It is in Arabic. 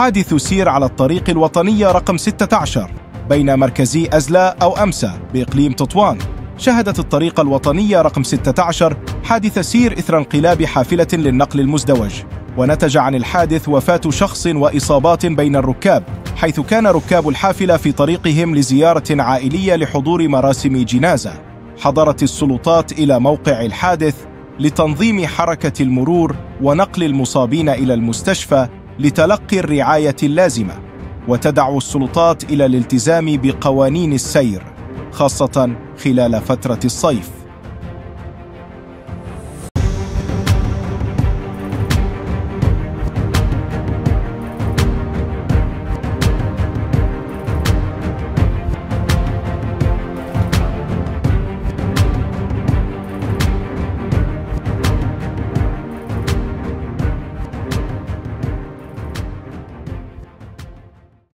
حادث سير على الطريق الوطنية رقم 16 بين مركزي أزلا أو أمسا بإقليم تطوان. شهدت الطريق الوطنية رقم 16 حادث سير إثر انقلاب حافلة للنقل المزدوج، ونتج عن الحادث وفاة شخص وإصابات بين الركاب، حيث كان ركاب الحافلة في طريقهم لزيارة عائلية لحضور مراسم جنازة. حضرت السلطات إلى موقع الحادث لتنظيم حركة المرور ونقل المصابين إلى المستشفى لتلقي الرعاية اللازمة، وتدعو السلطات إلى الالتزام بقوانين السير خاصة خلال فترة الصيف.